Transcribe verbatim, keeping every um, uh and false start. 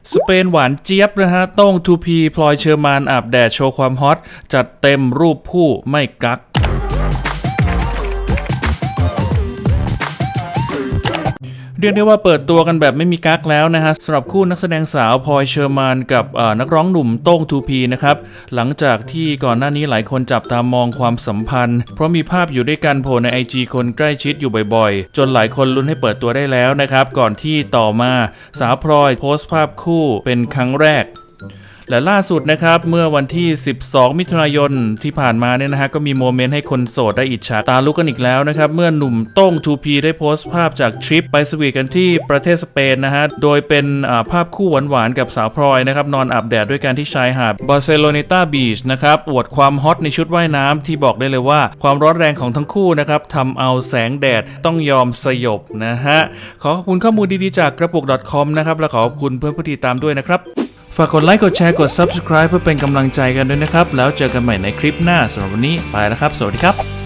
สเปนหวานเจี๊ยบนะฮะต้อง ทู พี พลอยเชอร์มานอาบแดดโชว์ความฮอตจัดเต็มรูปผู้ไม่กักเรียกได้ว่าเปิดตัวกันแบบไม่มีกั๊กแล้วนะฮะสำหรับคู่นักแสดงสาวพลอยเชอร์มานกับนักร้องหนุ่มโต้ง ทู พี นะครับหลังจากที่ก่อนหน้านี้หลายคนจับตามองความสัมพันธ์เพราะมีภาพอยู่ด้วยกันโผล่ใน ไอ จี คนใกล้ชิดอยู่บ่อยๆจนหลายคนลุ้นให้เปิดตัวได้แล้วนะครับก่อนที่ต่อมาสาวพลอยโพสต์ภาพคู่เป็นครั้งแรกและล่าสุดนะครับเมื่อวันที่สิบสองมิถุนายนที่ผ่านมาเนี่ยนะฮะก็มีโมเมนต์ให้คนโสดได้อิจฉาตาลุกกันอีกแล้วนะครับเมื่อหนุ่มโต้ง ทู พี ได้โพสต์ภาพจากทริปไปสวีทกันที่ประเทศสเปนนะฮะโดยเป็นภาพคู่หวานๆกับสาวพลอยนะครับนอนอาบแดดด้วยกันที่ชายหาดบาร์เซโลเนตาบีชนะครับอวดความฮอตในชุดว่ายน้ำที่บอกได้เลยว่าความร้อนแรงของทั้งคู่นะครับทำเอาแสงแดดต้องยอมสยบนะฮะขอขอบคุณข้อมูลดีๆจากกระปุก .com นะครับและขอขอบคุณเพื่อนผู้ติดตามด้วยนะครับฝากกดไลค์กดแชร์กด ซับสไครบ์ เพื่อเป็นกำลังใจกันด้วยนะครับแล้วเจอกันใหม่ในคลิปหน้าสำหรับวันนี้ไปแล้วครับสวัสดีครับ